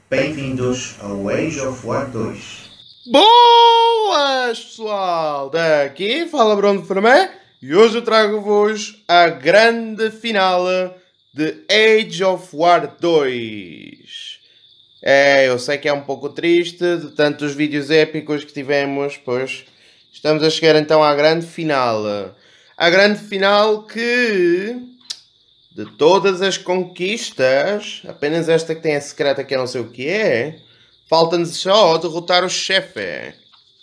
Bem-vindos ao Age of War 2. Boas, pessoal! Daqui fala Bruno Fermé e hoje eu trago-vos a grande final de Age of War 2. Eu sei que é um pouco triste de tantos vídeos épicos que tivemos, pois estamos a chegar então à grande final. A grande final que, de todas as conquistas, apenas esta que tem a secreta que eu não sei o que é, falta-nos só derrotar o chefe.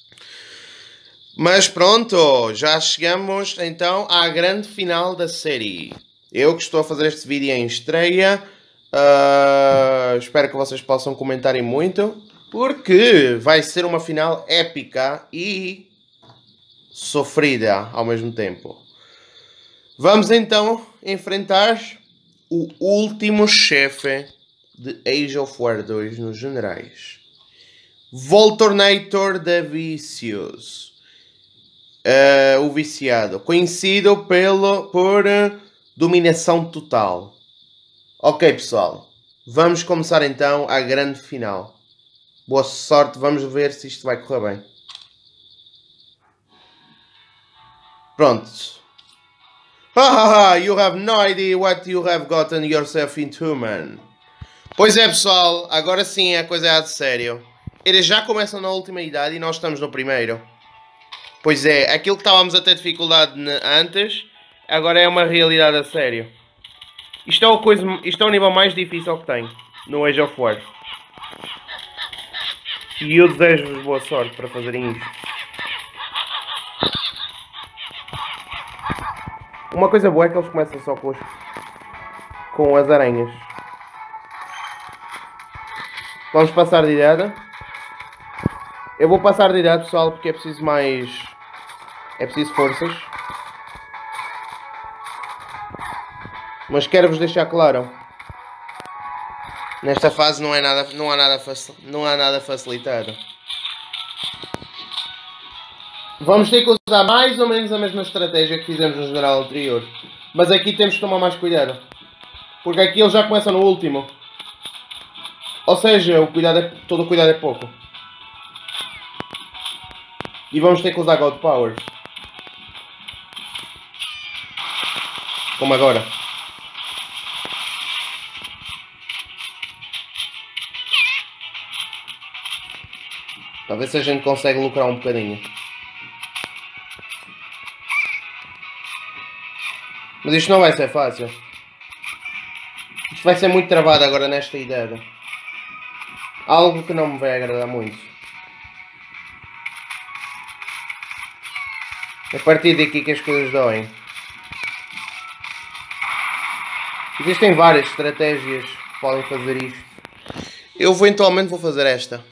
Mas pronto, já chegamos então à grande final da série. Eu que estou a fazer este vídeo em estreia, espero que vocês possam comentarem muito, porque vai ser uma final épica e sofrida ao mesmo tempo. Vamos então enfrentar o último chefe de Age of War 2 nos generais. Voltornator da Vicious. O viciado. Conhecido por dominação total. Ok, pessoal. Vamos começar então a grande final. Boa sorte. Vamos ver se isto vai correr bem. Pronto. You have no idea what you have gotten yourself into, man. Pois é, pessoal, agora sim a coisa é de sério. Eles já começam na última idade e nós estamos no primeiro. Pois é, aquilo que estávamos a ter dificuldade antes, agora é uma realidade a sério. Isto é o nível mais difícil que tem no Age of War. E eu desejo-vos boa sorte para fazerem isto. Uma coisa boa é que eles começam só com as aranhas. Vamos passar de idade. Eu vou passar de idade, pessoal, porque é preciso mais... É preciso forças. Mas quero-vos deixar claro. Nesta fase não há nada facilitado. Vamos ter que usar mais ou menos a mesma estratégia que fizemos no general anterior. Mas aqui temos que tomar mais cuidado. Porque aqui ele já começa no último. Ou seja, todo o cuidado é pouco. E vamos ter que usar God Powers. Como agora. Talvez se a gente consegue lucrar um bocadinho. Mas isto não vai ser fácil. Isto vai ser muito travado agora nesta idade. Algo que não me vai agradar muito. A partir daqui que as coisas doem. Existem várias estratégias que podem fazer isto. Eu eventualmente vou fazer esta.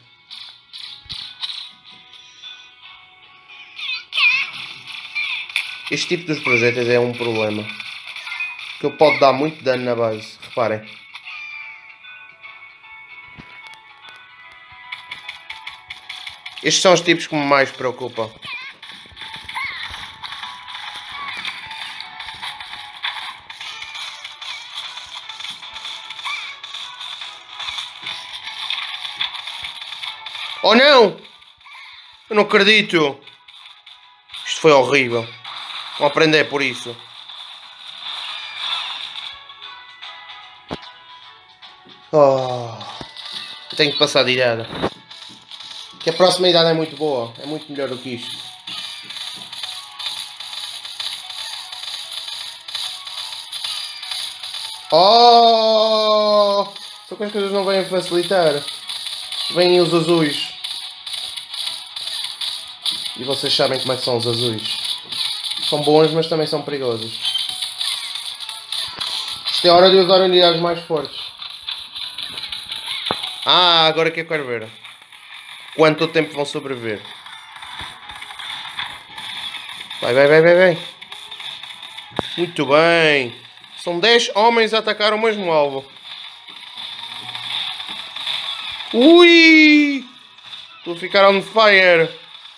Este tipo dos projéteis é um problema. Que ele pode dar muito dano na base. Reparem. Estes são os tipos que me mais preocupam. Oh não! Eu não acredito! Isto foi horrível. Vou aprender por isso. Eu tenho que passar de idade. Que a próxima idade é muito boa. É muito melhor do que isto. Só que as coisas não vêm facilitar. Vêm os azuis. E vocês sabem como é que são os azuis. São bons, mas também são perigosos. Isto é hora de usar unidades mais fortes. Agora que eu quero ver. Quanto tempo vão sobreviver? Vai. Muito bem. São 10 homens a atacar o mesmo alvo. Ui! Estou a ficar on fire.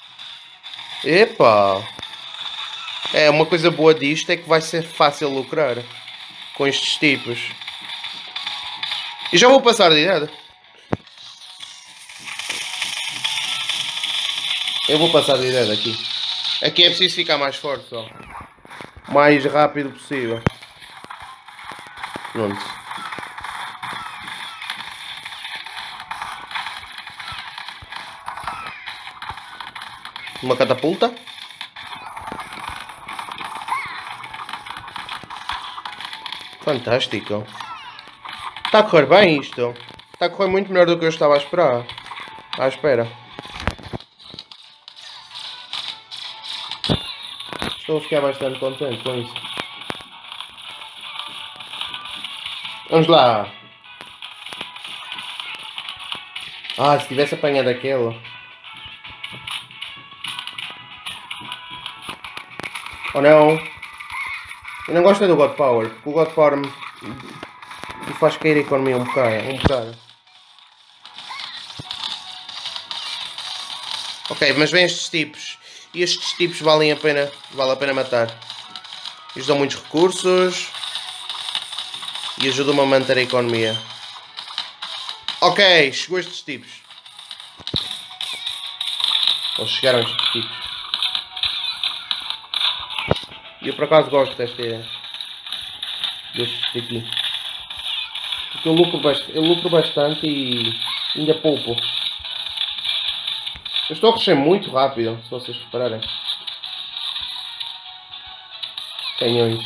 Epa! Uma coisa boa disto é que vai ser fácil lucrar com estes tipos. E já vou passar de idade. Eu vou passar de ideia daqui. Aqui é preciso ficar mais forte, só. Mais rápido possível. Pronto. Uma catapulta. Fantástico. Está a correr bem isto. Está a correr muito melhor do que eu estava a esperar. À espera. Estou a ficar bastante contente com isso. Vamos lá. Ah, se tivesse apanhado aquele. Oh não. Eu não gosto do God Power, porque o God Power me faz cair a economia um bocado. Ok, mas vem estes tipos. E estes tipos vale a pena matar. Eles dão muitos recursos. E ajudam-me a manter a economia. Ok, chegou estes tipos. Ou chegaram estes tipos. E eu por acaso gosto destes daqui. Porque eu lucro bastante e ainda poupo. Eu estou a crescer muito rápido, se vocês repararem. Canhões.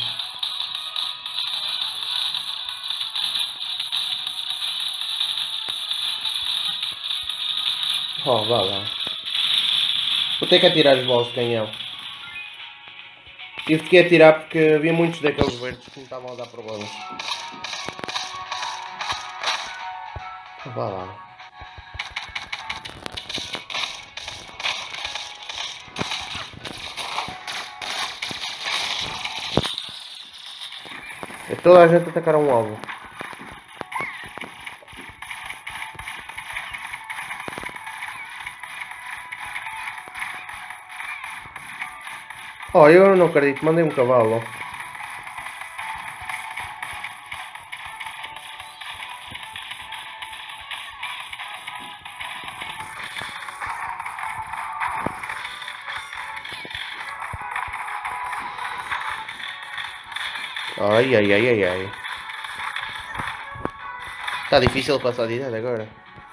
Oh, vá lá. Vou ter que atirar as bolas de canhão. Tive que atirar porque havia muitos daqueles verdes que me estavam a dar problemas. Oh, vá lá. É toda a gente atacar um alvo. Oh, eu não acredito, mandei um cavalo. Ai, ai, ai, ai, ai. Está difícil passar de idade agora.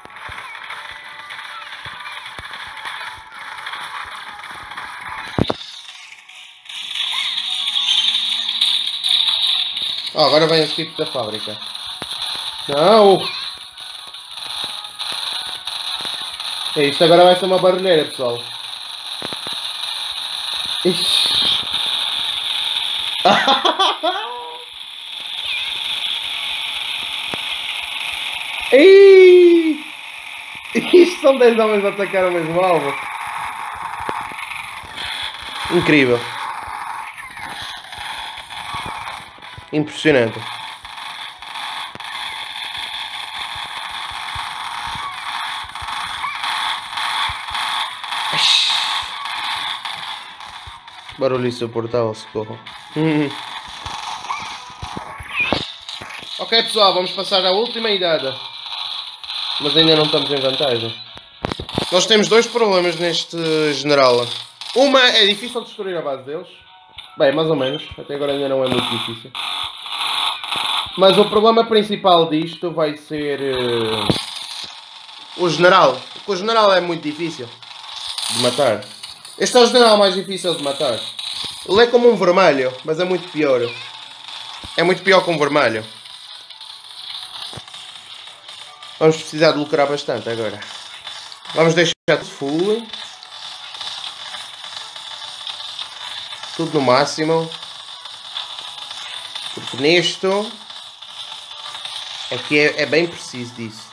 Oh, agora vem os tipos da fábrica. Não! Isto agora vai ser uma barulheira, pessoal. Ixi. Ei! Isto são 10 homens a atacar o mesmo alvo. Incrível. Impressionante. Barulho insuportável, socorro. Ok pessoal, vamos passar à última idade. Mas ainda não estamos em vantagem. Nós temos dois problemas neste general. Uma é difícil destruir a base deles. Bem, mais ou menos. Até agora ainda não é muito difícil. Mas o problema principal disto vai ser o general. Porque o general é muito difícil de matar. Este é o general mais difícil de matar. Ele é como um vermelho, mas é muito pior. É muito pior que um vermelho. Vamos precisar de lucrar bastante agora. Vamos deixar de full. Tudo no máximo. Porque nisto aqui é bem preciso disso.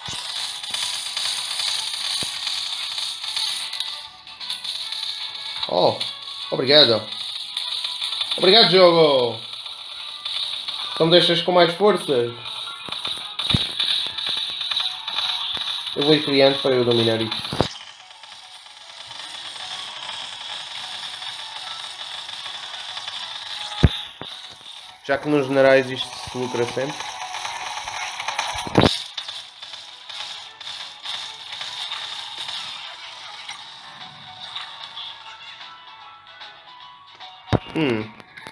Oh, obrigado. Obrigado, jogo. Então deixas com mais forças. Eu vou ir criando para eu dominar isto. Já que nos generais isto se lucra sempre. Hum.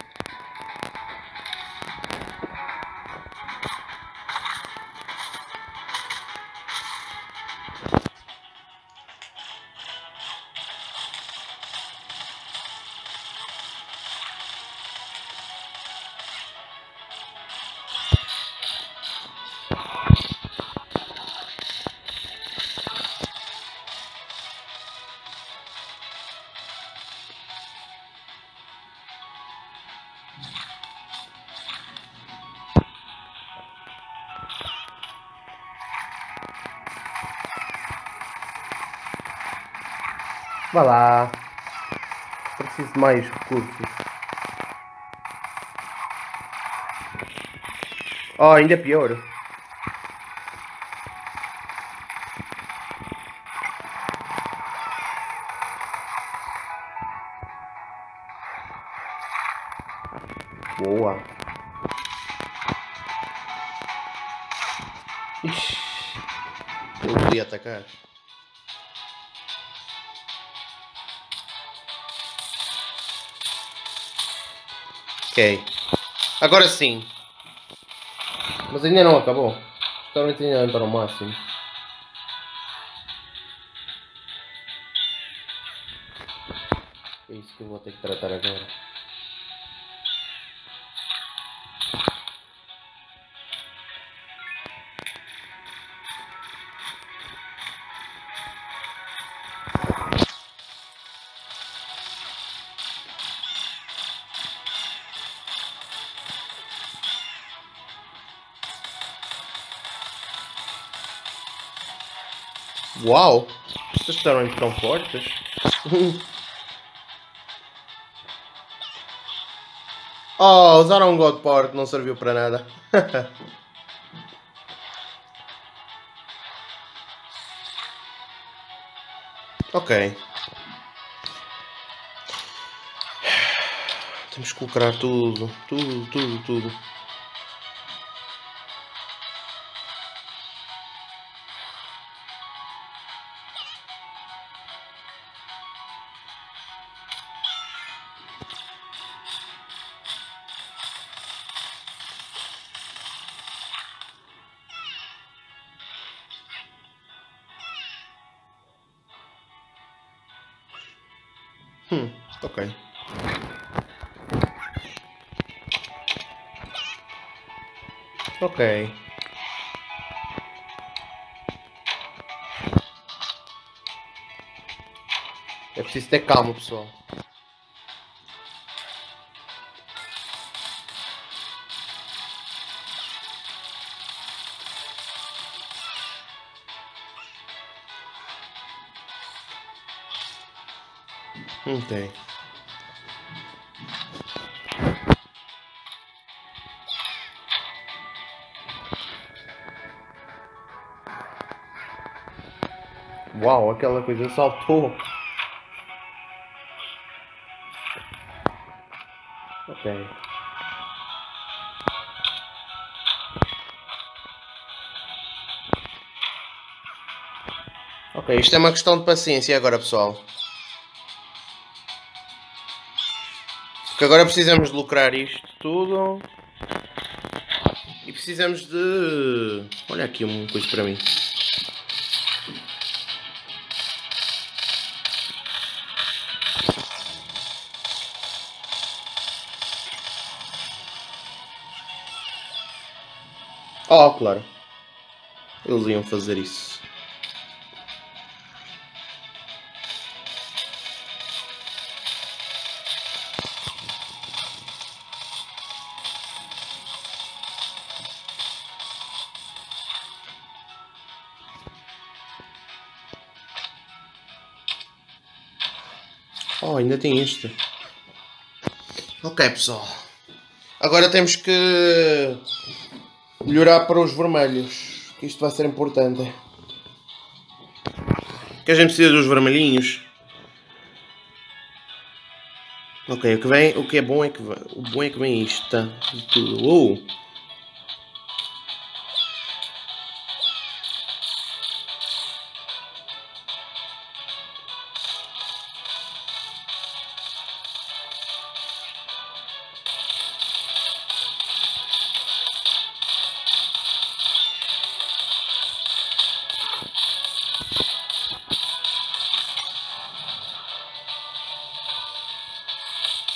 Vá lá. Preciso de mais recursos. Oh, ainda pior. Boa. Ixi. Eu podia atacar. Ok. Agora sim. Mas ainda não acabou. Provavelmente ainda não para o máximo. É isso que eu vou ter que tratar agora. Uau! Estas torrents tão fortes. Oh, usaram um God Power que não serviu para nada. Ok. Temos que colocar tudo. Tudo. Ok. Ok. É preciso ter calma, pessoal. Ok. Uau, aquela coisa saltou. Ok. Ok, isto é uma questão de paciência agora, pessoal. Porque agora precisamos de lucrar isto tudo. E precisamos de... Olha aqui uma coisa para mim. Oh, claro. Eles iam fazer isso. Oh, ainda tem isto. Ok, pessoal. Agora temos que melhorar para os vermelhos. Que isto vai ser importante. Que a gente precisa dos vermelhinhos. Ok, o que é bom é que vem, o bom é que vem isto, tá? De tudo.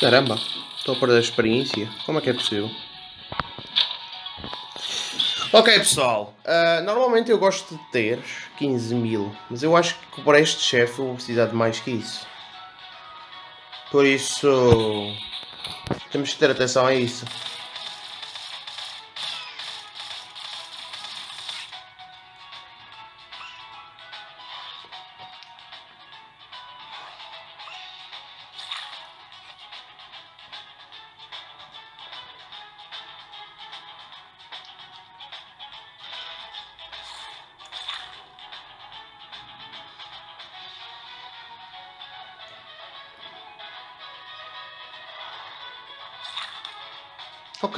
Caramba, estou a perder a experiência. Como é que é possível? Ok, pessoal. Normalmente eu gosto de ter 15.000, mas eu acho que para este chefe eu vou precisar de mais que isso. Por isso, temos que ter atenção a isso. Ok.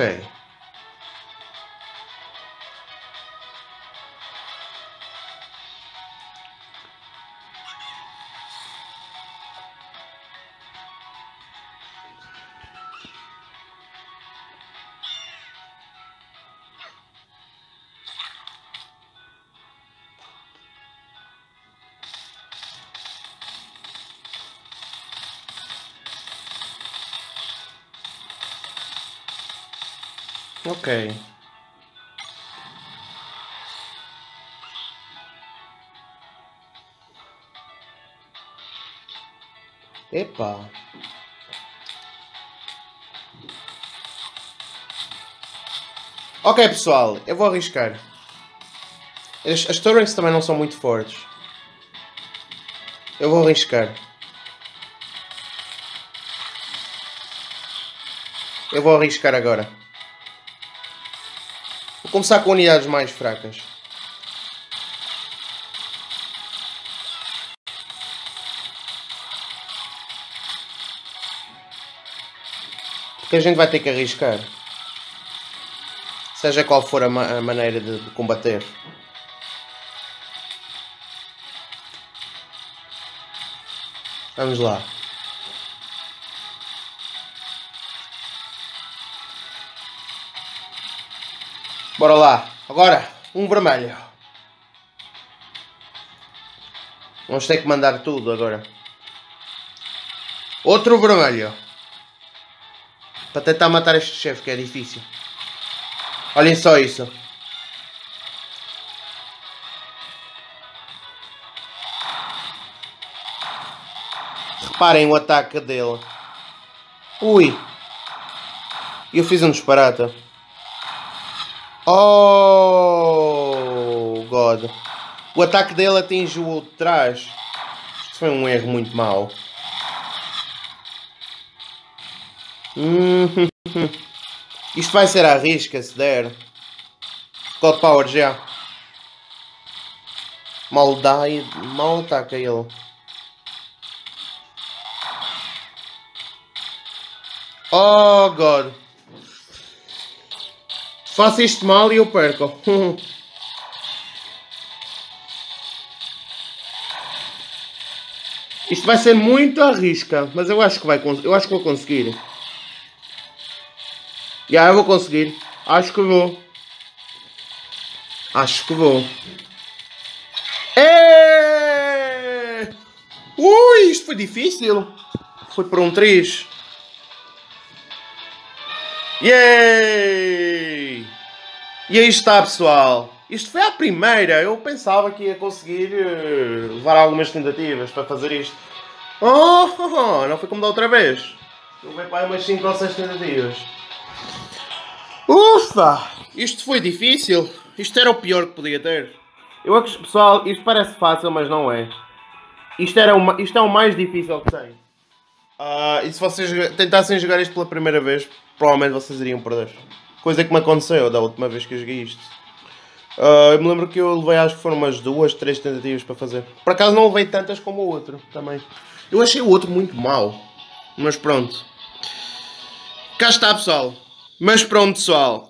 Ok. Epa. Ok, pessoal, eu vou arriscar. As torrents também não são muito fortes. Eu vou arriscar. Eu vou arriscar agora. Vou começar com unidades mais fracas. Porque a gente vai ter que arriscar. Seja qual for a maneira de combater. Vamos lá. Bora lá. Agora, um vermelho. Vamos ter que mandar tudo agora. Outro vermelho. Para tentar matar este chefe, que é difícil. Olhem só isso. Reparem o ataque dele. Ui. Eu fiz um disparate. Oh, God. O ataque dele atinge o outro de trás. Isto foi um erro muito mau. Isto vai ser à risca se der. God Power já. Mal dá e mal ataca ele. Oh, God. Faço isto mal e eu perco. Isto vai ser muito à risca, mas eu acho que vou conseguir. Eu vou conseguir. Acho que vou. Acho que vou. Ui, isto foi difícil. Foi por um 3. Yay! E aí está, pessoal. Isto foi a primeira. Eu pensava que ia conseguir levar algumas tentativas para fazer isto. Não foi como da outra vez. Eu levei para aí umas 5 ou 6 tentativas. Ufa! Isto foi difícil. Isto era o pior que podia ter. Pessoal, isto parece fácil, mas não é. Isto é o mais difícil que tem. E se vocês tentassem jogar isto pela primeira vez, provavelmente vocês iriam perder. Coisa que me aconteceu da última vez que eu joguei isto. Eu me lembro que eu levei, acho que foram umas 2, 3 tentativas para fazer. Por acaso não levei tantas como o outro também. Eu achei o outro muito mau. Mas pronto. Cá está, pessoal. Mas pronto, pessoal.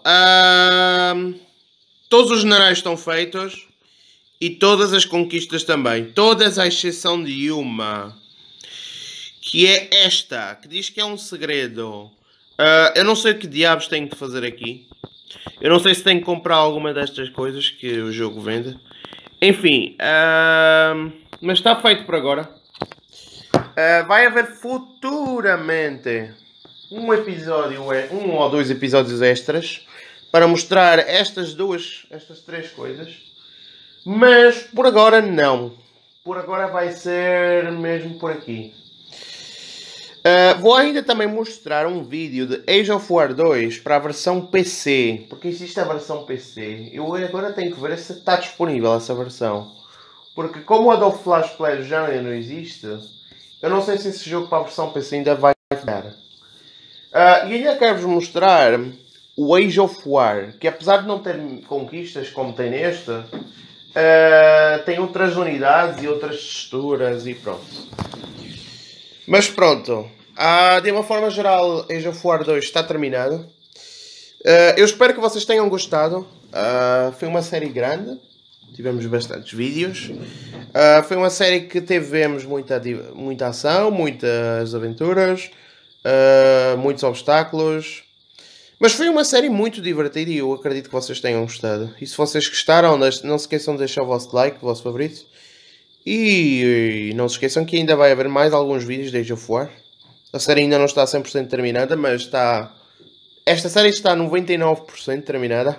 Todos os generais estão feitos. E todas as conquistas também. Todas à exceção de uma. Que é esta. Que diz que é um segredo. Eu não sei o que diabos tenho de fazer aqui. Eu não sei se tenho que comprar alguma destas coisas que o jogo vende. Enfim. Mas está feito por agora. Vai haver futuramente um ou dois episódios extras para mostrar estas três coisas. Mas por agora não. Por agora vai ser mesmo por aqui. Vou ainda também mostrar um vídeo de Age of War 2 para a versão PC. Porque existe a versão PC. Eu agora tenho que ver se está disponível essa versão. Porque como o Adobe Flash Player já não existe, eu não sei se esse jogo para a versão PC ainda vai ficar. E ainda quero-vos mostrar o Age of War. Que apesar de não ter conquistas como tem neste, tem outras unidades e outras texturas e pronto. Mas pronto, de uma forma geral, Age of War 2 está terminado. Eu espero que vocês tenham gostado. Foi uma série grande, tivemos bastantes vídeos. Foi uma série que tivemos muita ação, muitas aventuras, muitos obstáculos. Mas foi uma série muito divertida e eu acredito que vocês tenham gostado. E se vocês gostaram, não se esqueçam de deixar o vosso like, o vosso favorito. E não se esqueçam que ainda vai haver mais alguns vídeos de Age of War. A série ainda não está 100% terminada, mas está... Esta série está 99% terminada.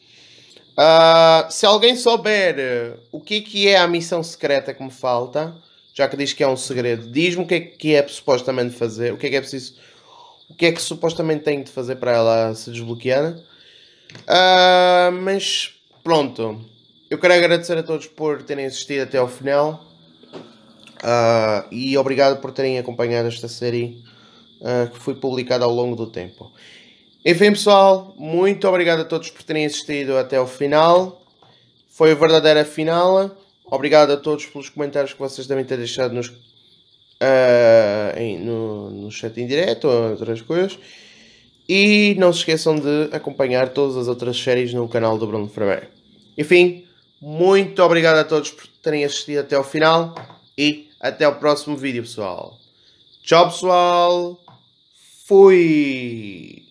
Se alguém souber o que é a missão secreta que me falta, já que diz que é um segredo, diz-me o que é supostamente fazer, o que é preciso... O que é que supostamente tenho de fazer para ela ser desbloqueada. Mas pronto. Eu quero agradecer a todos por terem assistido até ao final. E obrigado por terem acompanhado esta série que foi publicada ao longo do tempo. Enfim pessoal, muito obrigado a todos por terem assistido até ao final. Foi a verdadeira final. Obrigado a todos pelos comentários que vocês devem ter deixado no chat em direto ou outras coisas. E não se esqueçam de acompanhar todas as outras séries no canal do Bruno Ferreira. Enfim, muito obrigado a todos por terem assistido até ao final. E até o próximo vídeo, pessoal. Tchau, pessoal. Fui.